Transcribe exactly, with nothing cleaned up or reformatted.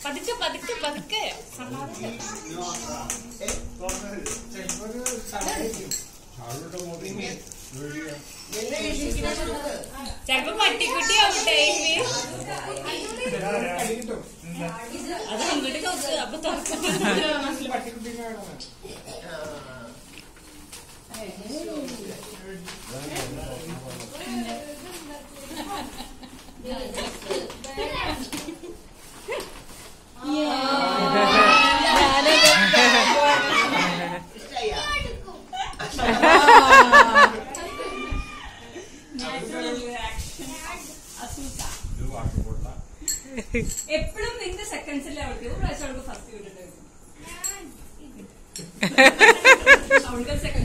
പതുക്കെ പതുക്കെ പതുക്കെ ചിലപ്പോ പട്ടിക്കുട്ടിയാവട്ടെ അത് അങ്ങോട്ട് നോക്ക്. അപ്പൊ എപ്പോഴും നിന്റെ സെക്കൻഡ്സിലെ അവൾക്ക് ഒരു പ്രാവശ്യം അവൾക്ക് ഫസ്റ്റ് കിട്ടുന്നുണ്ടായിരുന്നു.